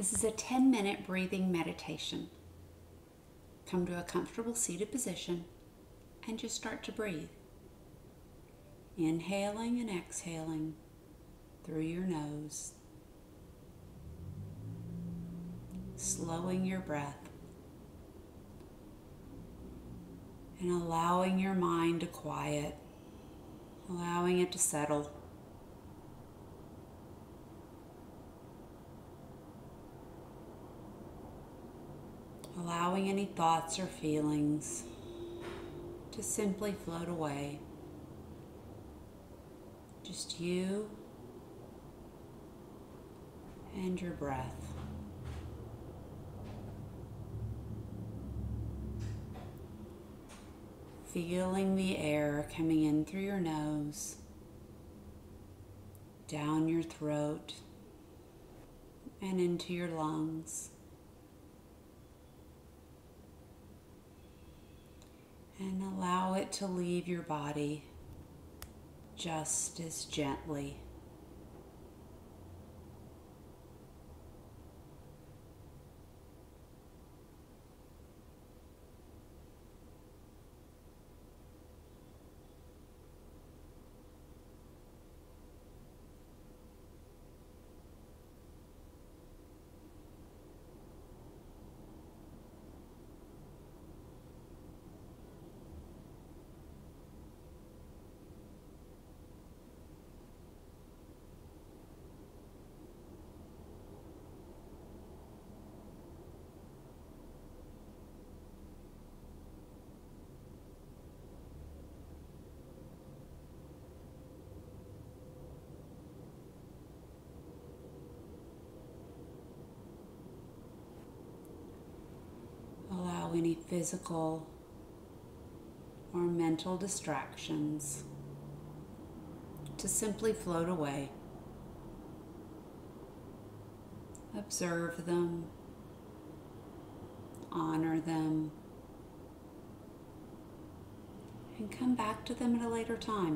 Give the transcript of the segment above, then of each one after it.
This is a 10-minute breathing meditation. Come to a comfortable seated position and just start to breathe. Inhaling and exhaling through your nose. Slowing your breath and allowing your mind to quiet, allowing it to settle. Allowing any thoughts or feelings to simply float away. Just you and your breath. Feeling the air coming in through your nose, down your throat, and into your lungs. And allow it to leave your body just as gently. Allow any physical or mental distractions to simply float away. Observe them, honor them, and come back to them at a later time.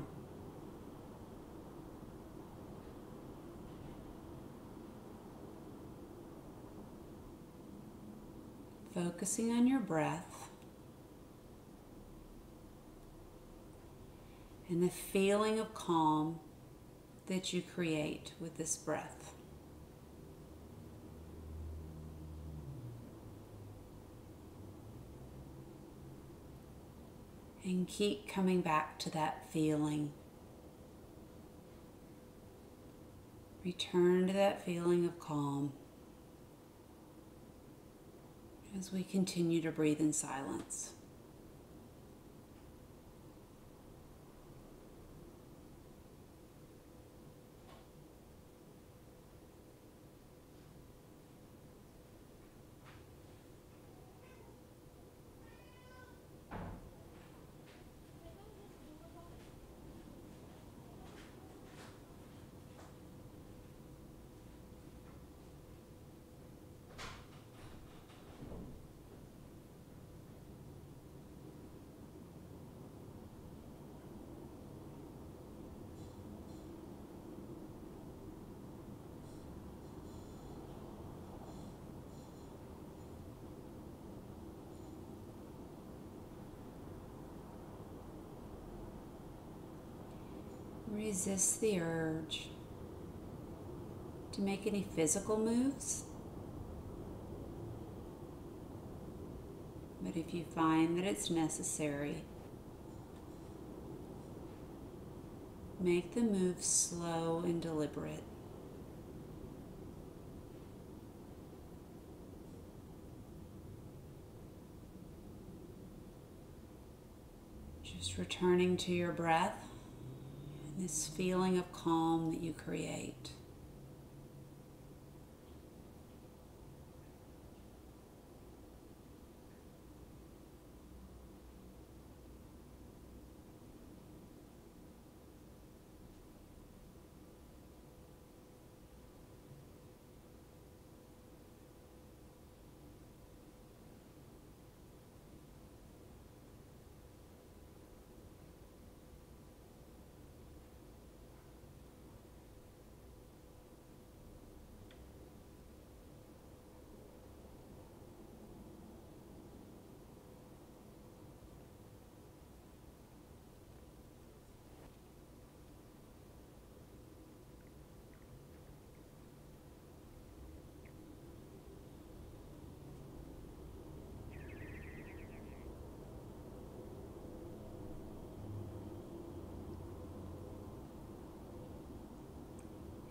Focusing on your breath and the feeling of calm that you create with this breath. And keep coming back to that feeling. Return to that feeling of calm as we continue to breathe in silence. Resist the urge to make any physical moves. But if you find that it's necessary, make the move slow and deliberate. Just returning to your breath. This feeling of calm that you create.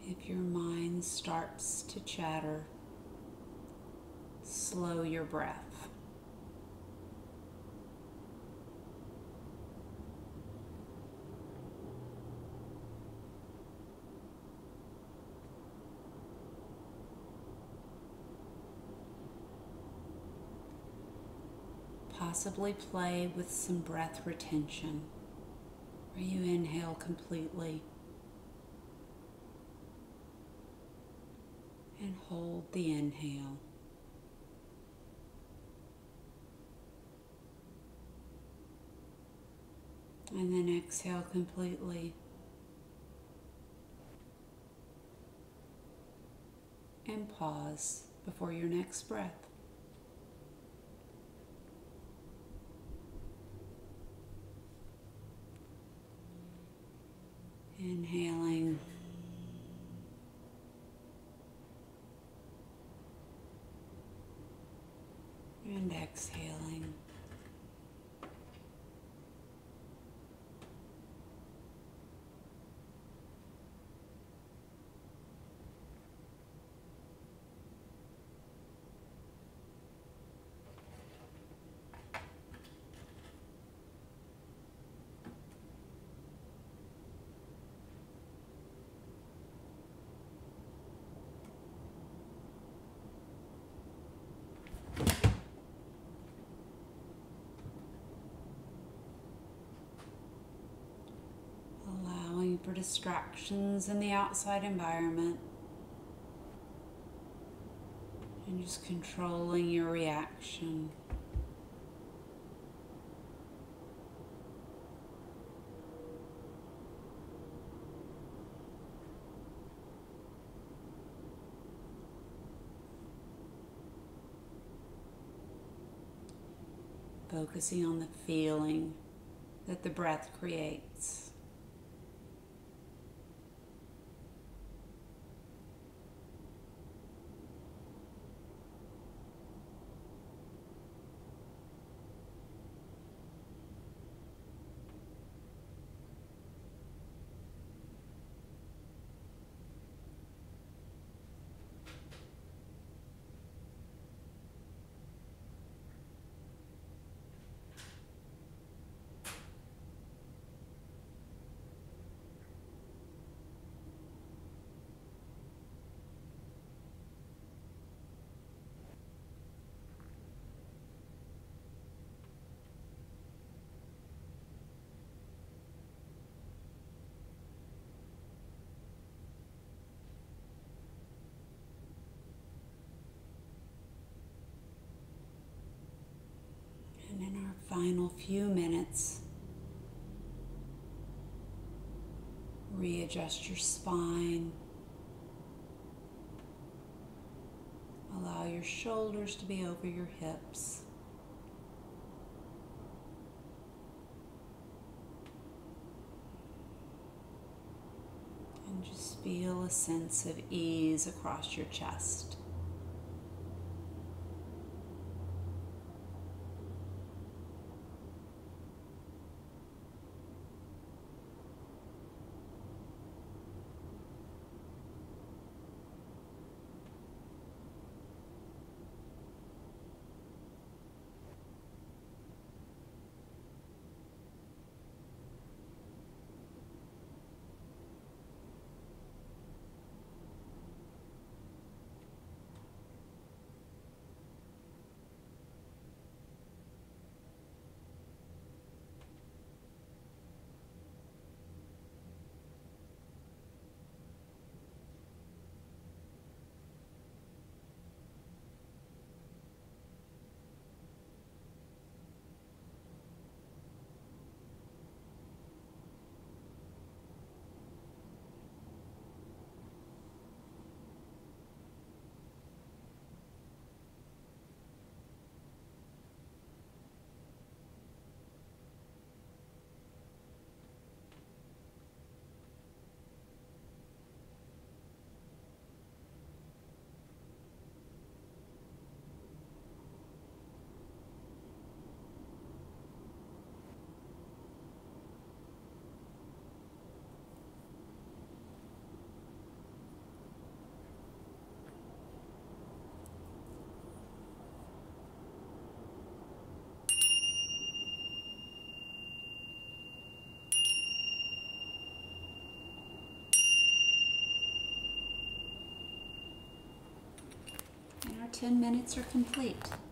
If your mind starts to chatter, slow your breath. Possibly play with some breath retention, where you inhale completely and hold the inhale. And then exhale completely. And pause before your next breath. Inhaling and exhaling. Allowing for distractions in the outside environment and just controlling your reaction. Focusing on the feeling that the breath creates. And in our final few minutes, readjust your spine. Allow your shoulders to be over your hips. And just feel a sense of ease across your chest. 10 minutes are complete.